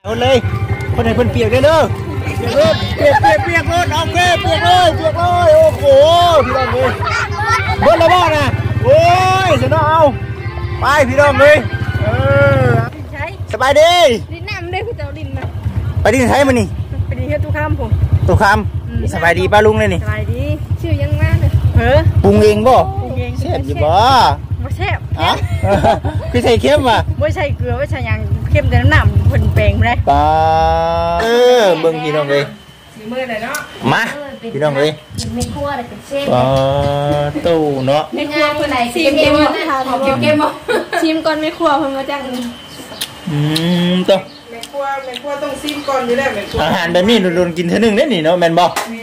เอาเลยคนไหนคนเปียกเด้อเปียกรถเปียกรถเอาเปียกเลยโอ้โหพี่น้องเลยเบิ้ลแล้วบ้านะโอ้ยเสนอเอาไปพี่น้องเลยสบายดีลิ้นน้ำได้พี่เจ้าลิ้นมาไปดินใช้มานี่ไปดินเฮ็ดตุคำผมตุคำสบายดีป้าลุงเลยนี่สบายดีชื่อยังมาเลยปรุงเองบ่ปรุงเองแซ่บอยู่บ่บ่แซ่บคือใส่เค็มว่ะบ่ใส่เกลือบ่ใส่ยังเค็มแต่น้ำเพิ่นแปลงไปเลยป้าเบิ่งพี่น้องเลยมือเลยเนาะมาพี่น้องเลยไม่คั่วแต่เป็นเส้นตู้เนาะไม่คั่วเพิ่นไหนชิมเกมบ่ชิมก่อนไม่คั่วเพิ่นมาจังตู้ไม่คั่วต้องซิมก่อนอยู่แล้วไม่คั่วอาหารแบบนี้โดนกินเท่านึงได้นี่เนาะแม่นบ่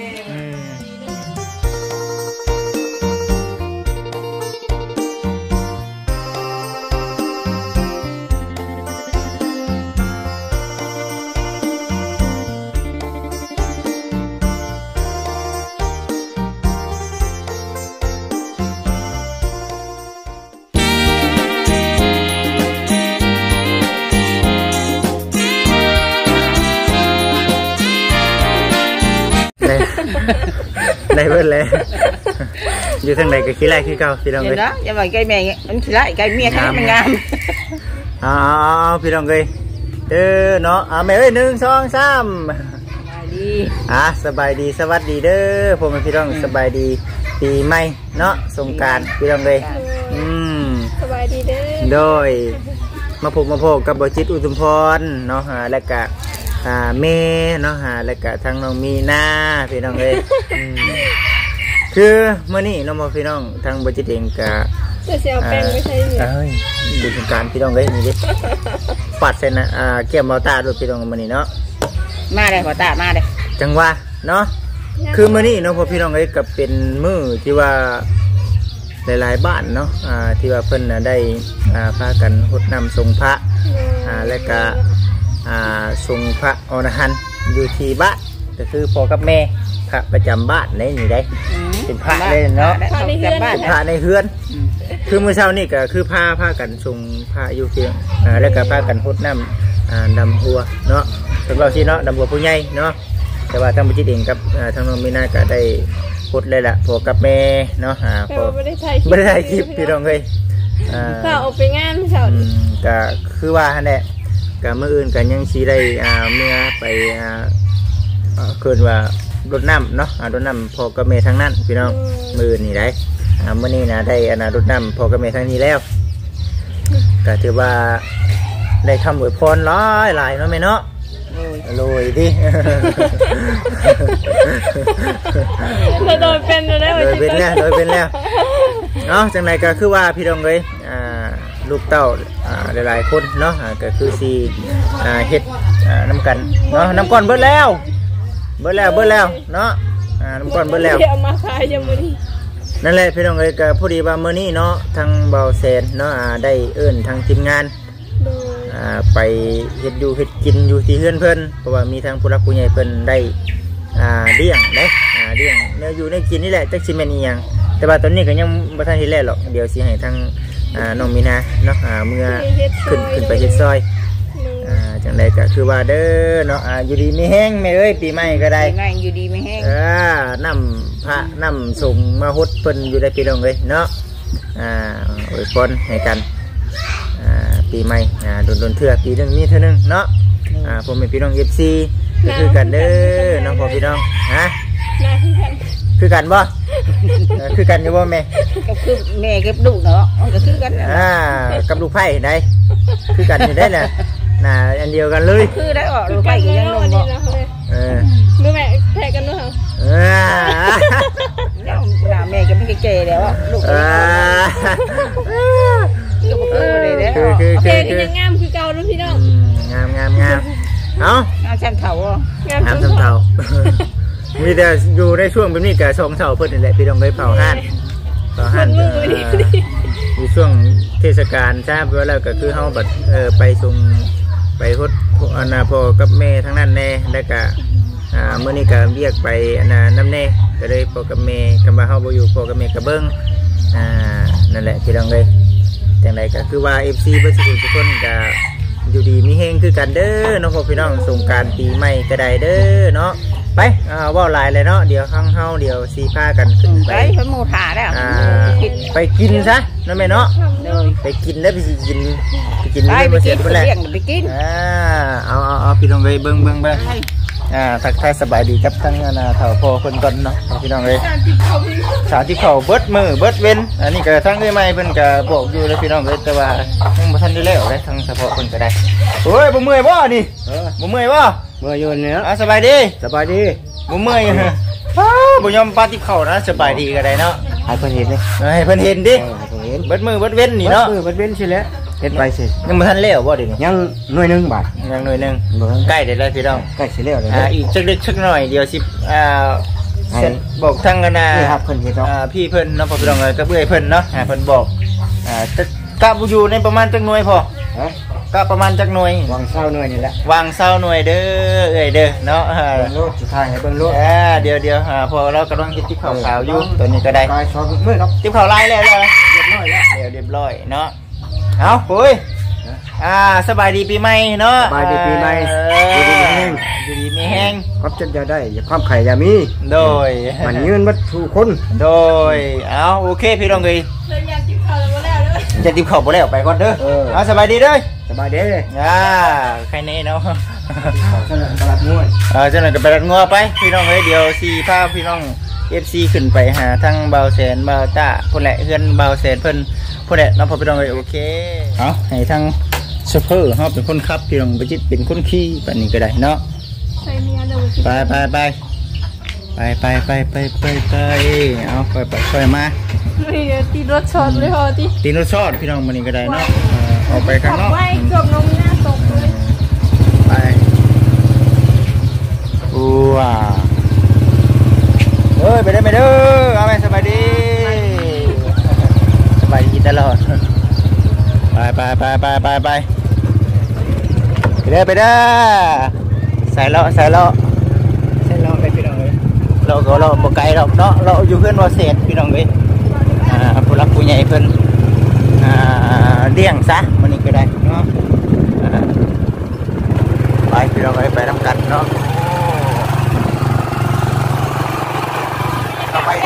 ได้เบิดเลยอยู่ทางไหนก็ขี้ไล่ขี้เก่าพี่น้องเลยอย่าว่าไก่แม่มันขี้ไล่ไก่เมียแท้มันงามพี่น้องเลยเนาะแม่เอ้ย1 2 3 ดีสบายดีสวัสดีเด้อผมพี่น้องสบายดีปีใหม่เนาะสงกรานต์พี่น้องเลยสบายดีเด้อโดยมาพบกับบ่จิตอุทุมพรเนาะและก็เมเนาะแล้วก็ทางน้องมีนาพี่น้องเลยคือเมื่อนี้น้องพี่น้องทางบ่จิตเองก็จะเสียแป้งไม่ใช่ดูสงกรานต์พี่น้องเลยนี่ดิปัดเส้นเกี่ยมเบาตาด้วยพี่น้องมื่อนี้เนาะมาเลยเบาตามาเลยจังว่าเนาะคือมื่อนี้น้องพี่น้องเลยก็เป็นมื้อที่ว่าหลายๆบ้านเนาะที่ว่าเพิ่นได้พากันรดน้ำทรงพระและก็ทรงพระอรหันต์อยู่ที่บ้านก็คือพ่อกับแม่พระประจำบ้านนี่ได้เป็นพระเลยเนาะเป็นพระในเฮือนคือเมื่อเช้านี่ก็คือพากันทรงพระอยู่เพียงแล้วก็พากันรดน้ำดำหัวเนาะสำหรับที่เนาะดำหัวผู้ใหญ่เนาะแต่ว่าทางบุจิตเองกับทางน้องมีนาก็ได้รดเลยล่ะพ่อกับแม่เนาะพ่อไม่ได้ถ่ายคลิปพี่น้องเลยข้าวออกไปงานเช้าก็คือว่าแหละกับเมื่ออื่นกันยังชีได้เมื่อไปเกินว่ารถน้ำเนาะรถน้ำพอกระเมทั้งนั้นพี่น้องมือนี่ได้เมื่อนี้นะได้รถน้ำพอกระเมทั้งนี้แล้วก็ถือว่าได้คำอวยพรหลายเนาะแม่เนาะโรยดิโดยเป็นแล้วเนาะจังไรก็คือว่าพี่น้องเลยลูกเต้าหลายๆคนเนาะก็คือสีเฮ็ดน้ำกันเนาะน้ำก้อนเบิดแล้วเนาะน้ำก้อนเบิดแล้วมาขายยังมื้อนี้นั่นแหละพี่น้องเอ้ยก็พอดีว่ามื้อนี้เนาะทางเบาแสนเนาะได้เอิ้นทางทีมงานไปเฮ็ดอยู่เฮ็ดกินอยู่ที่เฮือนเพิ่นเพราะว่ามีทางผู้รักผู้ใหญ่เพิ่นได้เลี้ยงเลี้ยงเนื้ออยู่ในกินนี่แหละจักสิแม่นอีหยังแต่ว่าตอนนี้ก็ยังบ่ทันเฮ็ดแล้วหรอกเดี๋ยวสิให้ทางน้องมีนาเนาะเมื่อขึ้นไปเฮ็ดซอยจังใดก็คือว่าเด้อเนาะอยู่ดีไม่แห้งแม่เอ้ยปีใหม่ก็ได้ปีใหม่อยู่ดีไม่แห้งน้ำพระน้ำส่งมาฮดเพิ่นอยู่ได้ปีน้องเลยเนาะอวยพรให้กันปีใหม่โดนเถื่อปีนึงมีเท่านึงเนาะผมเป็นพี่น้องFCก็คือกันเด้อน้องพ่อพี่น้องคือกันบ่คือกันอยู่บ่แม่ก็คือแม่เก็บดุเนาะก็คือกันกับลูกไผ่ได้คือกันอยู่ได้แหละอันเดียวกันเลยคือได้ออกลูกไผ่ก็ยังลงบ่ดูแม่แพ้กันด้วยเหรอแม่ก็ไม่เก๋แล้วลูกก็คือยังงามคือเก่าด้วยพี่น้องงามเอางามซ้ำเถามีแต่อยู่ในช่วงแบบนี้กับ2 เสาเพิ่นนี่แหละพี่น้องไปเผาห่านอยู่ช่วงเทศกาลใช่ไหมแล้วก็คือเฮาบัดไปส่งไปฮดพ่อกับแม่ทั้งนั้นแน่แล้วก็เมื่อนี้ก็เรียกไปน้ำแน่ก็เลยพ่อกับแม่กำลังเฮาบ่อยู่พ่อกับแม่ก็เบิ่งนั่นแหละพี่น้องเลยจังไดก็คือว่า FC เบิดทุกคนก็อยู่ดีมีเฮงคือกันเด้อน้องพ่อพี่น้องสงกรานต์ปีใหม่ก็ได้เด้อเนาะไปเว้าหลายเลยเนาะเดี๋ยวข้างเฮาเดี๋ยวสีพากันขึ้นไปเพิ่นหมู่ถาแล้วไปกินซะนั่นแม่เนาะไปกินแล้วไปกินไปบ่เสร็จไปพุ่นแหละเลี้ยงไปกินเอาพี่น้องเอ้ยเบิ่งทักทายสบายดีครับทั้งเฒ่าพ่อคนก่อนเนาะพี่น้องเอ้ยสาที่เขาเบิดมือเบิดเว้นอันนี้ก็ทั้งเอ้ยใหม่เพิ่นก็บอกอยู่เลยพี่น้องเอ้ยแต่ว่ายังบ่ทันได้แล้วเลยทั้งเฉพาะเพิ่นก็ได้โอ้ยบ่เมื่อยบ่นี่บ่เมื่อยบ่เมื่ออยู่เนี่ยสบายดีบ่เมื่อยบ่ยอมปาติเขานะสบายดีก็ได้เนาะให้เพิ่นเห็นเลยให้เพิ่นเห็นดิเห็นเบิดมือเบิดเว้นนี่เนาะเบิดเว้นสิแล้วเฮ็ดไปสิยังบ่ทันแล้วบ่ดิยังหน่วยนึงบาทยังหน่วยนึงใกล้ได้แล้วพี่น้องใกล้สิแล้วเลยอีกจักเล็กจักหน่อยเดี๋ยวสิเสร็จบอกทางกันนะเพิ่นเฮ็ดเนาะพี่เพิ่นเนาะพอพี่น้องเอ้ยก็เอื้อยเพิ่นเนาะเพิ่นบอกกะบ่อยู่ในประมาณจักหน่วยพอก็ประมาณจักหน่วยวางเศร้าหน่วยนี่แหละวางเศร้าหน่วยเด้อเอ้ยเด้อเนาะเบิ่งโลดสุดท้ายให้เบิ่งโลดเดี๋ยวพอเรากำลังเฮ็ดติ๊บขาวๆอยู่ตัวนี้ก็ได้ไปชอบมื้อเนาะติ๊บขาวลายแล้วเรียบร้อยแล้วเรียบร้อยเนาะเอาปุ้ยสบายดีปีใหม่เนาะสบายดีปีใหม่อยู่ดีมีแห้งครับจะได้อย่าความไข่อย่ามีโดยมันยืนวัตถุคนโดยเอาโอเคพี่น้องเอ้ยจะติ๊บขาวบ่แล้วไปก่อนเด้อสบายดีเด้อสบายดีใครแน่เนาะเจ้าหน้าตลาดงัวเจ้าหน้าตลาดงัวไปพี่น้องเอ้ยเดี๋ยวสีพาพี่น้อง FC ขึ้นไปหาทั้งเบาแสนเบาต้าพุ่นแหละเพื่อนเบาแสนเพิ่นพุ่นแหละน้องพอพี่น้องเอ้ยโอเคเอาให้ทั้งโชเฟอร์เฮาเป็นคนขับพี่น้องไปจิตเป็นคนขี่ปานนี้ก็ได้เนาะไปเอาไปช่วยมาตีรถช็อตเลยพอตีรถช็อตพี่น้องมันนี้ก็ได้เนาะออกไปข้างนอกไปเกือบลงหน้าตกเลยไปว้าไปได้ไหมเด้อเอาไปสบายดีตลอดไปเด้อใส่เลาะไปพี่น้องเลยเราก็เราบ่ไกลหรอกเนาะเราอยู่เพื่อนว่าเศษพี่น้องเลยผู้รักผู้ใหญ่เพิ่นเลี้ยงซะมันนี่ก็ได้เนาะไปพี่น้องเลยไปทำกันเนาะไป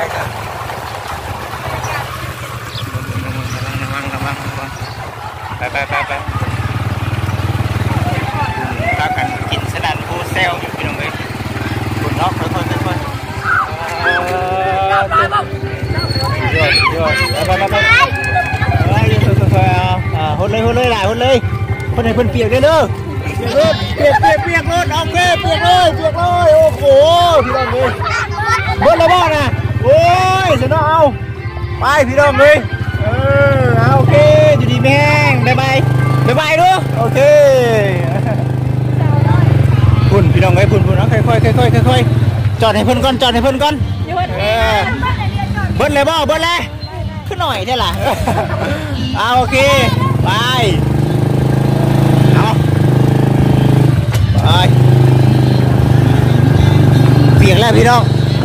พากันกินสนั่นโฮเซลอยู่พี่น้องเอ้ยคุณเนาะค่อยยอดไปหดเลยหลายหดเลยคนไหนเพิ่นเปียกเด้อเปียกรถเอาเปียกเลยโอ้โหพี่น้องเอ้ยเบิ้ลละบ้านะโอ้ยเสนาเอาไปพี่น้องเลยเอาโอเคอยู่ดีแม่งบ๊ายบายด้วยโอเคพุ่นพี่น้องไอ้พุ่นเนาะค่อยจอดให้เพิ่นก่อนเบิ้ลเลยขึ้นหน่อยได้ล่ะเอาโอเคไปเปียกแล้วพี่น้อง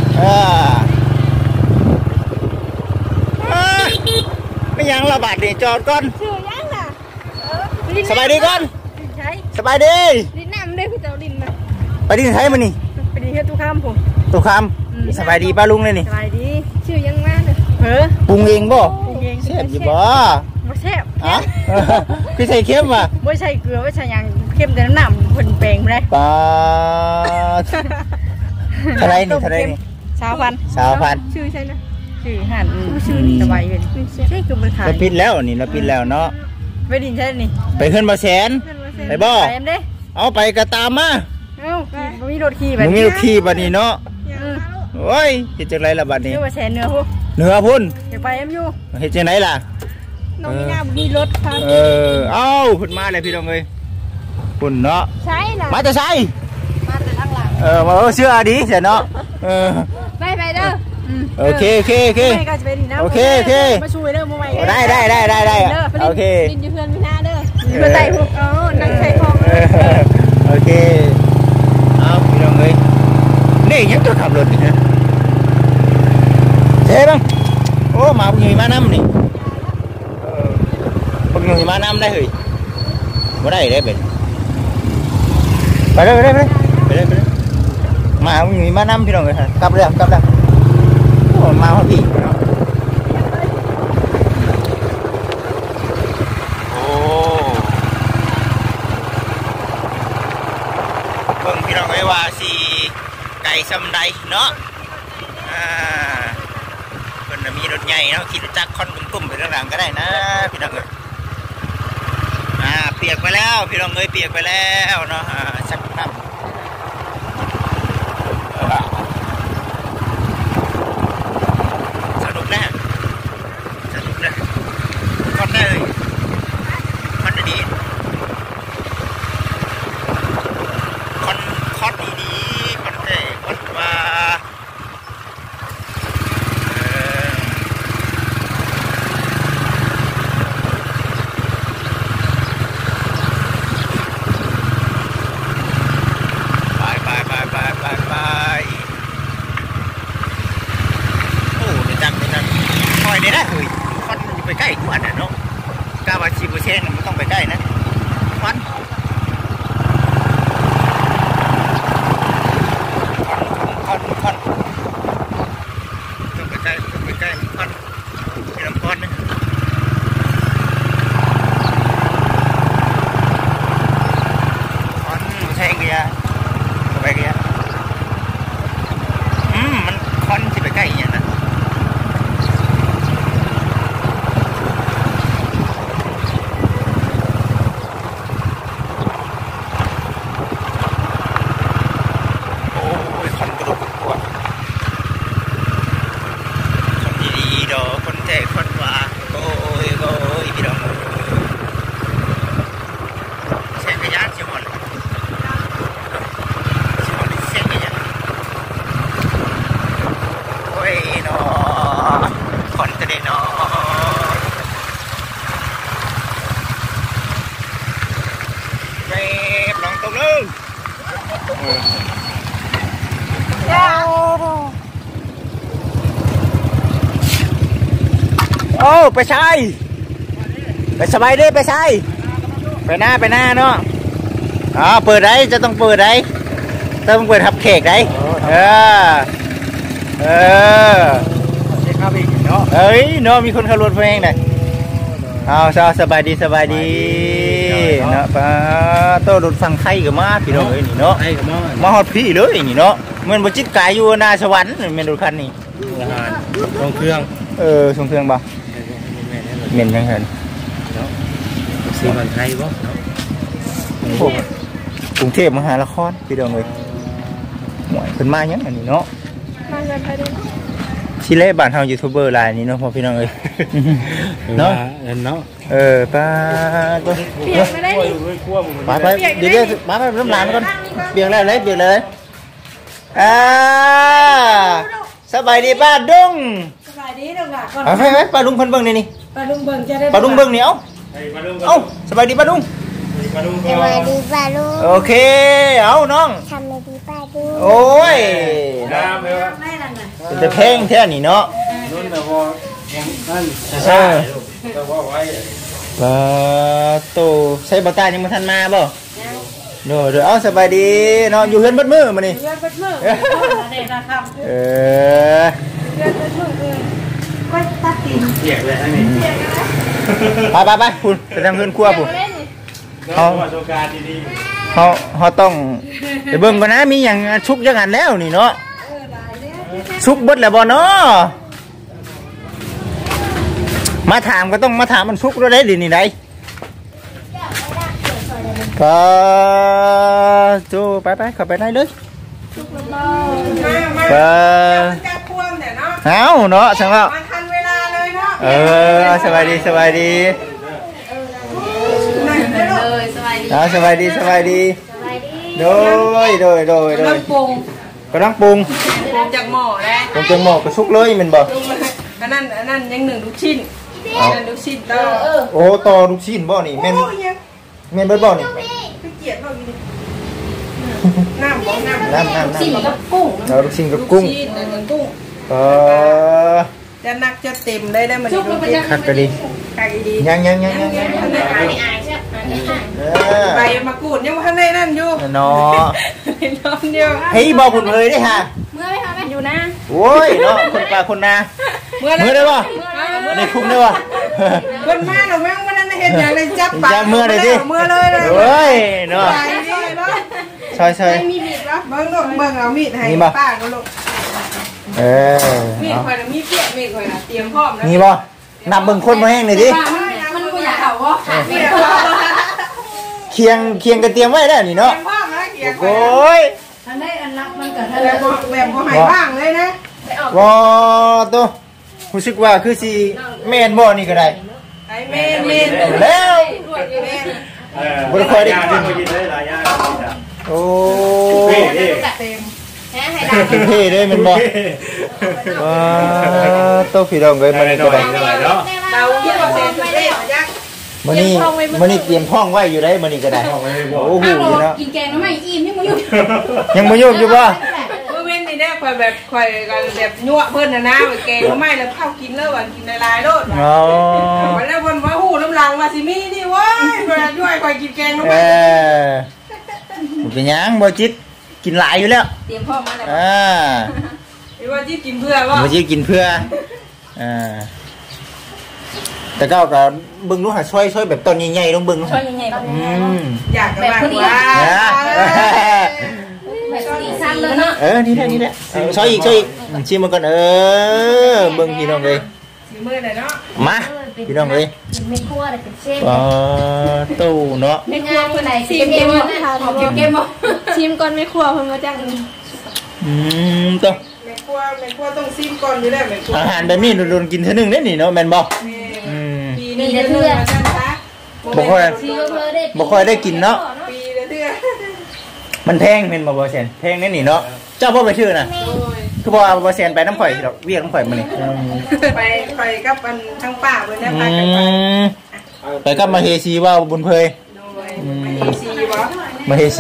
ไม่ยังระบาดเดี๋ยวจอดก่อนสบายดีก่อนสบายดีลิ้นน้ำได้พี่เจ้าลิ้นมาไปดินไทยมานี่ไปดินแค่ตู้ข้ามผมสบายดีป้าลุงเลยนี่สบายดีชื่อยังมาเลยปรุงเองบ่แซ่บอยู่บ่แซ่บคือใส่เค็มว่ะไม่ใช่เกลือไม่ใช่ยังเค็มแต่น้ำผลแปลงไปเลยปลาเท่าไรนี่ 1,000ชื่อใช่นะชื่อหันชื่อสบายเลยใช่คือมันขายเราปิดแล้วนี่เราปิดแล้วเนาะไปดินใช่นี่ไปขึ้นมาแสนไปบ่เอาไปกระตามมามีรถขี่แบบนี้เนาะโอ้ยเห็นจังไรล่ะบัดนี้ว่าแสนเนื้อพุ่นเดี๋ยวไปอยู่เห็นจังไรล่ะน้องมีหน้ามีรถครับเอาพุ่นมาเลยพี่น้องเลยพุ่นเนาะใช่นะมาแต่ใช่มาแต่ข้างหลังมาเชื่อดีเสียเนาะไปเด้อโอเคโอเคมาช่วยเด้อมาใหม่ได้โอเคดินอยู่เพื่อนมีหน้าเด้อเพื่อนไต่พวกนั่งใช้คลองโอเคเอาพี่น้องเลยนี่ยังจะขับรถอีกนะเจ๊บ้างโอ้มาบุญมีมาน้ำนี่บุญมีมาน้ำได้เหรอบ่ได้เด้เป็นไปเลยมามีมานำพี่น้องเลยกลับแล้วโอ้มาพอดีโอ้เบิ่งพี่น้องไว้ว่าสิไก่ซำใดเนาะเพิ่นมีรถใหญ่เนาะขี่รถจักรค่อนตุ้มๆไปข้างหลังก็ได้นะพี่น้องเอ้ยเปียกไปแล้วพี่น้องเอ้ยเปียกไปแล้วเนาะสักน้ำสนุกนะค่อนได้เลยค่อนดีค่อนดีค่อนได้ค่อนว่าใกล้กว่าเนาะกาบาชิบุเชนมันต้องไปใกล้นะควันต้องไปใกล้ควันเป็นลำควันนะควันใช่เกียร์ไปเกียร์มันควันที่ไปใกล้อย่างนั้นโอ้ไปใช่ไปสบายดิไปใช่ไปหน้าเนาะเปิดได้จะต้องเปิดได้ต้องเปิดทับเค้กได้เอ้ยเนาะมีคนขับรถเพลงเลยสบายดีเนาะป้าโต้รถฟังไทยกับมาพี่น้องเอ้ยนี่เนาะมาฮอดพี่เลยนี่เนาะมันบจิตกายอยู่หน้าสวรรค์เมนดูคันนี้ส่งเครื่องส่งเครื่องบ่เมนยังเห็นสีมันไทยบ่กรุงเทพมหานครพี่น้องเอ้ยหวยขึ้นมายังอันนี้เนาะชิเล่บ้านเฮายูทูบเบอร์รายนี้เนาะพ่อพี่น้องเอ้ยเนาะป้าตัวเปียกไม่ได้ไปเดี๋ยวมาไปน้ำหลานก่อนเปียกแล้วเลยสบายดีป้าดุ้งสบายดีดุ้งอ่ะก่อนไปป้าดุ้งคนเบิ่งนี่ป้าดุ้งเบิ่งจะได้ป้าดุ้งเบิ่งเหนียวสบายดีป้าดุ้งสบายดีป้าดุ้งโอเคเอาน้องสบายดีป้าดุ้งโอ้ยเป็นเพลงแท้นี่เนาะนุ่นแต่พอป้าโตใส่บาตายังมาทันมาบ่เดี๋ยวสบายดีเนาะอยู่เฮือนบัดมือมานี่เฮือนบัดมือเนี่ยนะครับเฮือนบัดมือก็ตัดตีนเปียกเลยทั้งนี้ไปคุณไปทำเฮือนครัวคุณเขาต้องไปเบิ่งก่อนนะมีอย่างชุกยังหันแล้วนี่เนาะชุกบดแล้วบ่เนาะมาถามก็ต้องมาถามมันชุกแล้วได้ดินี่ได้ก็จูไปเข้าไปได้เลยเอาเนาะช่างเราทันเวลาเลยเนาะสบายดีสบายดีโดยกำลังปรุงจากหม้อแล้วจากหม้อก็ชุกเลยมันบอกอันนั้นยังหนึ่งลูกชิ้นลูกชิ้นต่อโอ้ต่อลูกชิ้นบ่นี่เมนเบิร์ดบ่นี่เกียดบ่นี่น้ำชิ้นกับกุ้งลูกชิ้นกับกุ้งจะนักจะเต็มได้มันคักกะดียังไปมากูดยังว่าได้นั่นอยู่เนาะนอนเดียวเฮ้ยบอกคุณเลยได้ฮะเมื่อไหร่คะแม่อยู่นะโอ้ยเนาะคนปลาคนนาเมื่อได้ป่ะในคุ้มได้ป่ะคนมาหนูแม่งวันนั้นเห็นอย่างไรจับปากจับเมื่อเลยดิเมื่อเลยเลยเฮ้ยเนาะใช่ใช่ใช่มีมีดปะเบิ้งลูกเบิ้งเอามีดให้ป้าก็ลูก มีดคอยนะมีเปียกมีดคอยนะเตรียมพร้อมนะนี่ป่ะนับเบิ่งคนมาแห้งหน่อยดิมันกูอยากเขาว่าเตรียมพร้อมเคียงกันเตรียมไว้ได้นี่เตรีเนาะยมพร้อมนะเกียร์คอยโอ้ยอันนี้อันนักมันกับแบบบ่หายบ้างเลยนะว้าตัวรู้สึกว่าคือสิแม่นบ่นี่ก็ได้ไอ้เมนเมนแล้วเมนบ่ได้ค่อยได้กินได้หลายอย่างโอ้เฮ้ยเต็มเท่เลยมันบ่ว้าตัวพี่น้องเอ้ยมันก็ได้เนาะเราเยี่ยมเซนเต้ยักษ์มื้อนี้เตรียมท้องไว้อยู่ได้มื้อนี้ก็ได้โอ้โหอยู่เนาะกินแกงน้ำมันอิ่มยังไม่อยู่ยังบ่ยกอยู่บ่เมื่อเว้นนี่ได้คอยแบบคอยกันแบบยั่วเพิ่นนะแกงไม่แล้วข้าวกินแล้ววันกินลายๆโลดอ๋อวันแล้ววันว่าหูน้ำลังมาสิมีนี่ว้ายเวลายั่วคอยกินแกงน้ำเอมันบ่เป็นหยังบ่จิตกินหลายอยู่แล้วเตรียมพร้อมมาแล้ว หรือว่าที่กินเพื่อว่าบ่จิตกินเพื่อแต่ก็เบิ่งดูหาช่วยแบบตอนใหญ่ๆลงเบิ่งช่วยยังไงบ้างอยากกันมากว่าแบบสีซ้ำเลยเนาะนี่แหละช่วยอีกชิมมันก่อนเบิ่งพี่น้องเลยสีมือหน่อยเนาะมาพี่น้องเลยไม่คั่วแต่เป็นเชฟตู้เนาะไม่คั่วคนไหนชิมเกมมั้งเกมมั้งชิมก่อนไม่ครัวเพิ่นมาจังตู้แม่ครัวต้องซิมก่อนอยู่แล้วแม่ครัวอาหารแบบนี้โดนกินเท่านึงได้นี่เนาะแม่นบ่ปีนึงเดือนกันซะบ่ค่อยได้กินเนาะปีละเดือนมันแพงแม่นบ่แซนแพงแน่นี่เนาะเจ้าบ่ไปชื่อน่ะคือบ่เอาบ่แซนไปน้ำข่อยดอกเวียกน้ำข่อยมื้อนี้ไปกับอันทั้งป่าเพิ่นนะพากันไปไปกับมาเฮซีว่าบุญเพยโดยไปซีบ่มาเฮซี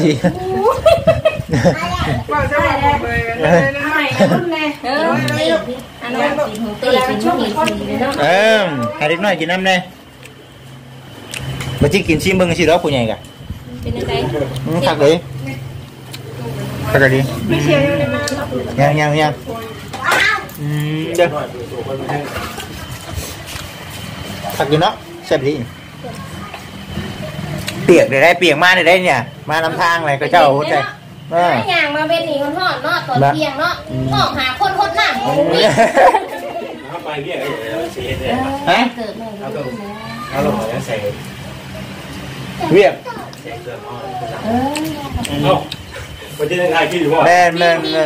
ว่าจะบอกเลยนะให้รุ่นแน่อันนั้นสีหูตีเป็นช่วงสีเลยเนาะให้เด็กน้อยกินน้ำแน่บ่จิกินชิมเบิ่งสิดอกผู้ใหญ่กะเป็นยังไงคักเลยคักดีไม่เชียวยังได้มายังเจ้าคักอยู่เนาะแซ่บดีเปียกได้เปียกมาได้เนี่ยมานำทางอะไรก็เจ้าหัวใจอย่างมาเป็นหนีคนทอดเนาะตอนเที่ยงเนาะทอดหาคนหน้าของลูกนี่ถ้าไปเรียกเสียเลยฮะเกิดแม่เอาลงมาใส่เวียกเอ้าวันที่ได้คิดอยู่ว่าแม่น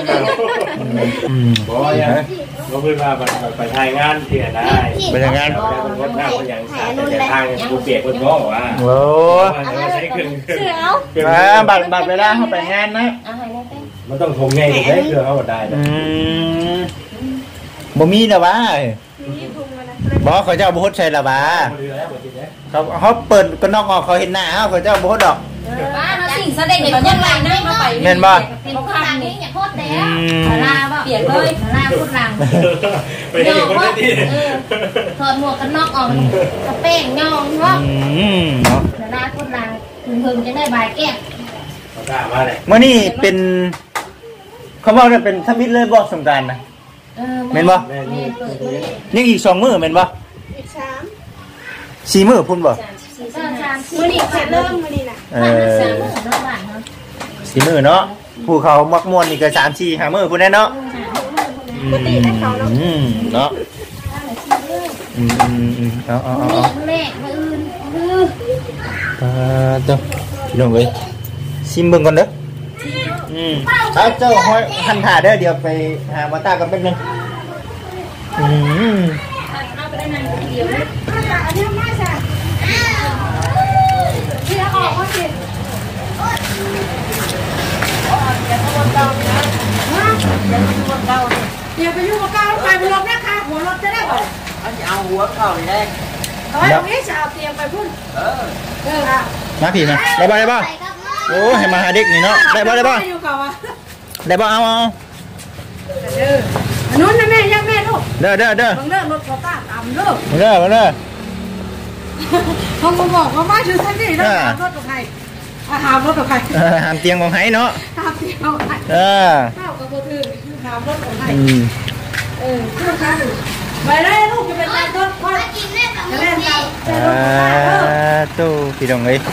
บอกว่ายังเราเพิ่งมาไปถ่ายงานที่ไหนได้เป็นยังไงเราได้เป็นคนหน้าคนอย่างสายแต่ทางกูเปียกคนง้อว่าโอ้ใช้เครื่องบัตรเวลาเข้าไปงานนะอาหารได้มันต้องทงไงถึงได้เครื่องเขาได้บ่มีนะวะบอกเขาเจ้าบุฮดใช่ละวะเขาเปิดกระนอกออกเขาเห็นหน้าเขาเจ้าบุฮดดอกบ้านเราสิ่งแสดงเป็นยังไงนะมาไปแม่นบ่เป็นคำนี้อย่าโคตรแล้วลาบ่เปียกเลยลาพูดลังไปเห็นคนที่ถอดหมวกกันน็อกออกกระเป้งย่องเนาะเนาะลาพูดลังพึงจะได้บายแก้เขาถามว่าอะไรมื่อนี่เป็นเขาบอกว่าเป็นทมิตเลยบอกสงกรานต์นะเม่นบ่แม่เปิดเลยยังอีก2 มื้อเม่นบ่อีก3 4 มื้อพุ่นบ่มื้อนี้จะเริ่มมื้อนี้น่ะ 4 มื้อเนาะผู้เขามักม่วนนี่ก็3 4 5 มื้อพุ่นแน่เนาะปกติให้เขาเนาะเนาะเอาแม่มาอื่นเจ้าพี่น้องเอ้ยชิมเบิ่งก่อนเด้อเจ้าห้อยหันถ่าเด้อเดี๋ยวไปหามาตากันแป๊บนึงเอาไปได้นานเดียวอันนี้มาจ้ะที่ออกว่าสิอย่าไปยุ่งกับก้าวไปบนรถนะคะหัวรถจะได้ก่อนเอาหัวเข่าแรกเอาไว้ตรงนี้จะเอาเตียงไปพุ่นค่ะมาพี่นะได้บ่โอ้ให้มาหาเด็กนี่เนาะได้บ่อยู่กับว่าได้บ่เอานู้นนะแม่ยังแม่ลูกเด้อบังเลิกรถเขาป้าตามเลิกมาเด้อเขาบอกว่ามาถึงท่านนี่แล้วหารถกับใครหามรถกับใครหามเตียงของไห้เนาะหามเตียงของใครข้าวกับโบถือหามรถของใครเพื่อนกันไปได้ลูกจะเป็นการรถพ่อจะเล่นตามตู้พี่น้องเอ้ย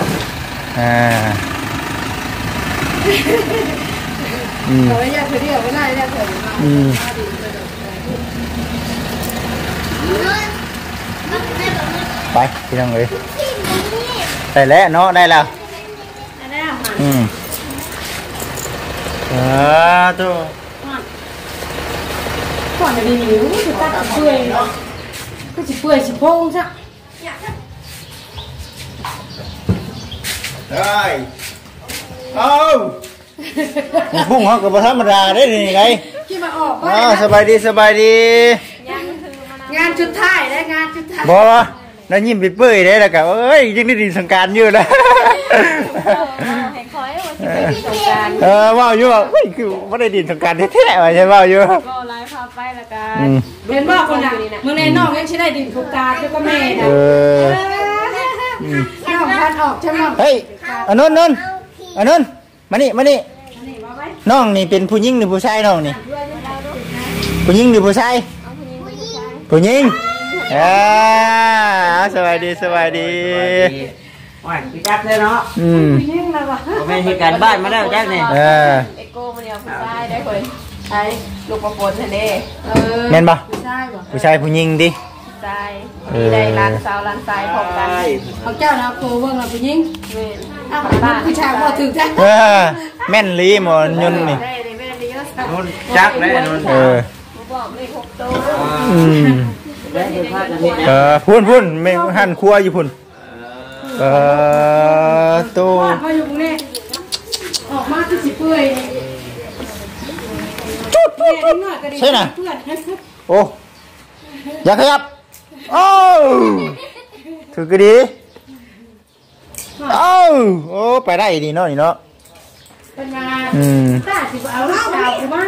เราไม่อยากไปเที่ยวไม่ได้อยากเที่ยวไปพี่น้องเอ้ยได้แล้วเนาะได้แล้วตู้ก่อนจะดีหิวจะตัดเปื่อยก็จะเปื่อยสิพงซะได้เอาพุ่งเขากับธรรมดาได้ยังไงที่มาออกสบายดีสบายดีงานชุดท้ายได้งานชุดท้ายบ่แล้วยิ้มไปเปื่อยได้แล้วกับยังได้ดินสังการอยู่นะว่าอยู่คือไม่ได้ดินสังการแท้ๆใช่ว่าอยู่ก็ไลฟ์พาไปละกันเป็นว่าคนน่ะเมื่อในนอกยังใช้ได้ดินสังการแล้วก็แม่น้องพันออกใช่ไหมเฮ้ยอันนู้นมานี่น้องนี่เป็นผู้หญิงหรือผู้ชายน้องนี่ผู้หญิงหรือผู้ชายผู้หญิงสวัสดีพี่จักเลยเนาะผมเป็นเหตุการณ์บ้านมาแล้วจักเนี่ยเอโก้มันยังผู้ชายได้คนใช้ลูกประปนทะเลแม่นปะผู้ชายผู้หญิงดิใช่ได้ร้านสาวร้านทรายพบกันเขาเจ้านะโคเบิ้งเราผู้หญิงบ้านผู้ชายพอถึงจ้ะแม่นลีหมอนยนนี่นุ่นจักเลยนุ่นบอกเลย6ตัวพุ่นไม่หั่นครัวอยู่พุ่นตู้มาอยู่ตรงนี้ออกมาคือสิเปื่อยจุดใช่น่ะโอ้อย่าขยับโอ้ถือก็ดีโอ้ไปได้ดีเนาะนี่เนาะเป็นมาตาสิเอาลูกสาวกูมา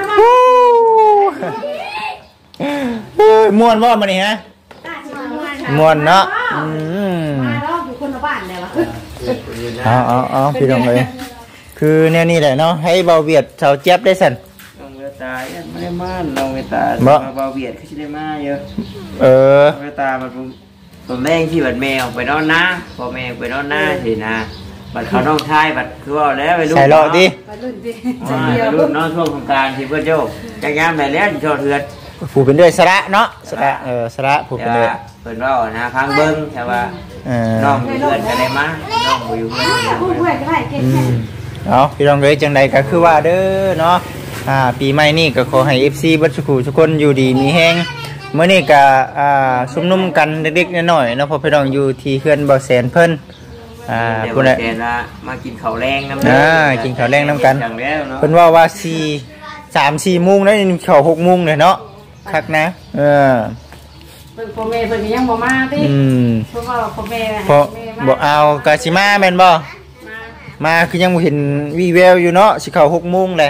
ม่วนว่ามันนี่ฮะม่วนเนาะมาแล้วอยู่คนละบ้านเลยวะเอาพี่น้องเลยคือเนี่ยนี่แหละเนาะให้เบาเบียดชาวเจี๊ยบได้สั่นน้องเวตาไม่ได้ม่านน้องเวตาเบาเบียดคือจะได้มาเยอะน้องเวตามันตัวแม่ที่บัดแมวไปนอนหน้าพอแมวไปนอนหน้าสินะบัดเขาน้องชายบัดคือว่าแล้วไปรุ่นใส่รอดิรุ่นน้องช่วงสงการที่เพื่อนโจ้จังยามไหนแล้วโชว์เถื่อนผูเป็นด้วยสระเนาะสระผูเป็นด้วยเพื่อนว่านะพังเบิ้งใช่ป่ะน้องอยู่เพื่อนกันเลยมั้งน้องอยู่เพื่อนเอาพี่น้องเลยจังใดก็คือว่าเด้อเนาะปีใหม่นี่ก็ขอให้ FC บัดสุขุทุกคนอยู่ดีมีแห้งเมื่อนี้ก็ซุ่มนุ่มกันเด็กๆน้อยๆเนาะพอพี่น้องอยู่ที่เขื่อนบ่อแสนเพิ่นคนละมากินข้าวแรงน้ำกินข้าวแรงน้ำกันเพิ่นว่า3-4 โมงแล้วนี่เข้า6 โมงเลยเนาะคักนะเพิ่นพ่อแม่เพิ่นยังบ่มาติเพราะว่าพ่อแม่บ่เอากะสิมาแม่นบ่มาคือยังบ่เห็นวี่แววอยู่เนาะสิเข้า6 โมงเลย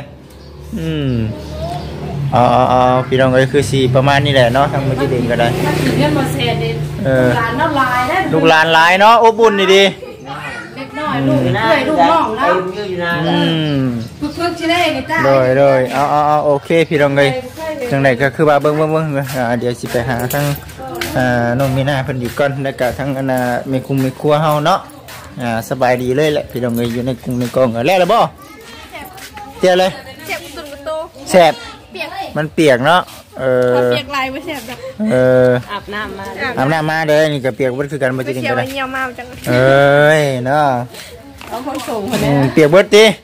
พี่น้องเอ้ยคือสิประมาณนี้แหละเนาะทางมื้อนี้ก็ได้เงินบ่แซ่ดิหลานน้ำลายได้ลูกหลานหลายเนาะอบอุ่นดีเล็กน้อยลูกเอ้ยลูกน้องนะฝึกสิได้นี่จ้าโดยเอาโอเคพี่น้องเอ้ยจังไดก็คือว่าเบิ่งเดี๋ยวสิไปหาทางน้องมีนาเพิ่นอยู่ก่อนแล้วก็ทางแม่คุมแม่ครัวเฮาเนาะสบายดีเลยแหละพี่น้องเอ้ยอยู่ในกรุงในกองแล้วบ่เตี้ยเลยแซ่บมันเปียกเนาะเปียกลายไม่แซ่บจ้ะอาบน้ำมาเลยนี่ก็เปียกเบิดคือกันบ่จะกินกันได้เหี่ยวมาจังเนาะเอาคนสูงคนนี้เปียกเบิดติ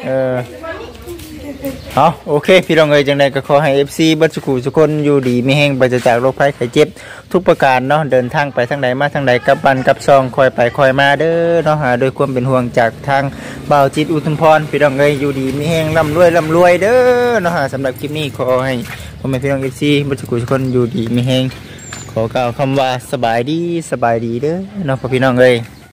เอาโอเคพี่น้องเอ้ยจังไดก็ขอให้ FC เบิดสุขุทุกคนอยู่ดีมีแห้งปราศจากโรคภัยไข้เจ็บทุกประการเนาะเดินทางไปทางใดมาทางใดกับบ้านกับซองคอยไปคอยมาเด้อเนาะโดยความเป็นห่วงจากทางบ่าวจิตอุทุมพรพี่น้องเอ้ยอยู่ดีมีแห้งร่ำรวยเด้อเนาะสำหรับคลิปนี้ขอให้พ่อแม่พี่น้อง FC เบิดสุขุทุกคนอยู่ดีมีแห้งขอกล่าวคำว่าสบายดีเด้อเนาะพี่น้องเอ้ย